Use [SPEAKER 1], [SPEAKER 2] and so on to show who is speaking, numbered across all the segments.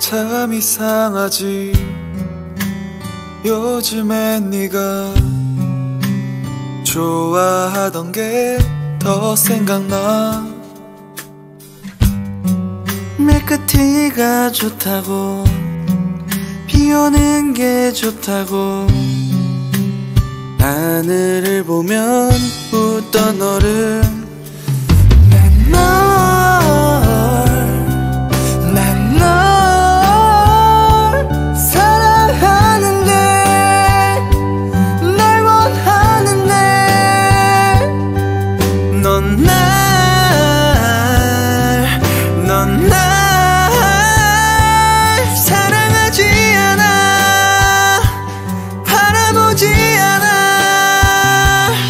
[SPEAKER 1] 참 이상하지. 요즘엔 네가 좋아하던 게 더 생각나. 밀크티가 좋다고, 비 오는 게 좋다고, 하늘을 보면 웃던 너를. 난 널 사랑하는데, 널 원하는데, 넌 날 사랑하지 않아, 바라보지 않아.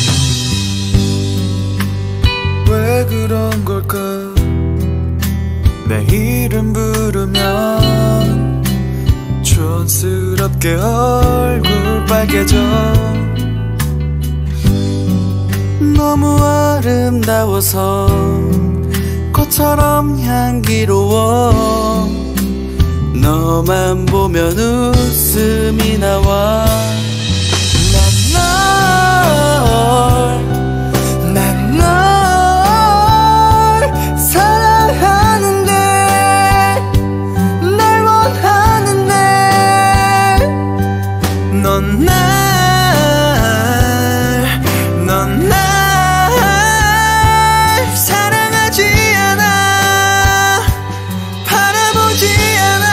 [SPEAKER 1] 왜 그런 걸까? 내 이름 부르면 촌스럽게 얼굴 빨개져. 너무 아름다워서 꽃처럼 향기로워. 너만 보면 웃음이 나와. 난 널 사랑하는데, 널 원하는데, 넌 날 사랑하지 않아, 바라보지 않아.